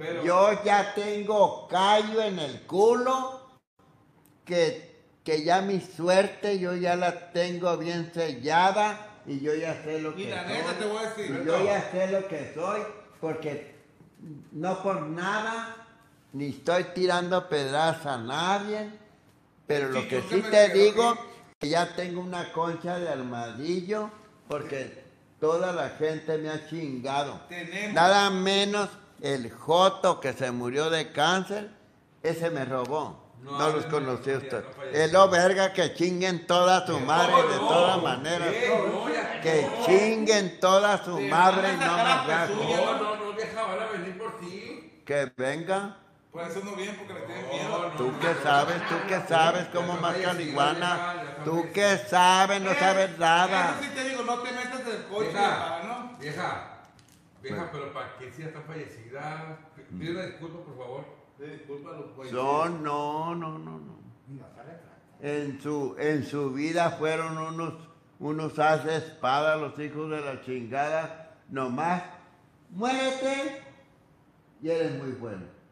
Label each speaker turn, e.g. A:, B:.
A: Yo ya tengo callo en el culo, que ya mi suerte yo ya la tengo bien sellada y yo ya sé lo que soy.
B: Y la neta te voy a decir.
A: Y yo ya sé lo que soy, porque no por nada, ni estoy tirando pedradas a nadie, pero lo que sí te digo, que ya tengo una concha de armadillo, porque toda la gente me ha chingado. Nada menos el Joto que se murió de cáncer, ese me robó. No los conocí usted. Es lo verga, que chinguen toda su madre de todas maneras. Que chinguen toda su madre y no me gasten.
C: No, vieja, van a venir por ti.
A: Que venga.
B: Por eso no vienen, porque le tienen miedo.
A: Tú que sabes cómo más marihuana. Tú que sabes, no sabes nada.
B: Eso sí te digo, no te metas del coche, ¿no?
C: Vieja, pero para que si ya está fallecida, pide una disculpa, por favor. Disculpa a los pollos.
A: No. En su vida fueron unos haz de espada, los hijos de la chingada. Nomás, muérete y eres muy bueno.